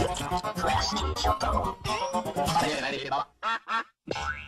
Trash TV 小灯笼，大家也来这知道了。